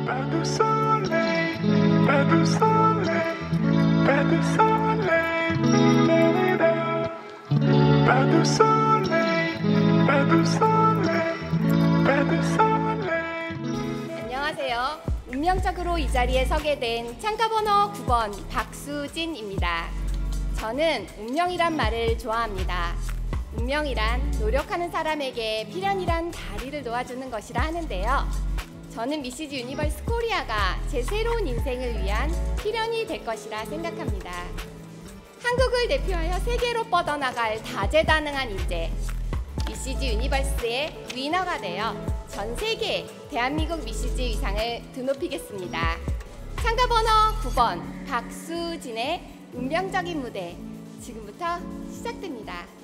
Pas de soleil, pas de soleil, pas de soleil, pas de soleil, pas de soleil, pas de soleil. 안녕하세요. 운명적으로 이 자리에 서게 된 참가번호 9번 박수진입니다. 저는 운명이란 말을 좋아합니다. 운명이란 노력하는 사람에게 필연이란 다리를 놓아주는 것이라 하는데요. 저는 미시즈 유니버스 코리아가 제 새로운 인생을 위한 필연이 될 것이라 생각합니다. 한국을 대표하여 세계로 뻗어나갈 다재다능한 인재, 미시즈 유니버스의 위너가 되어 전 세계 대한민국 미시즈 위상을 드높이겠습니다. 참가번호 9번 박수진의 운명적인 무대 지금부터 시작됩니다.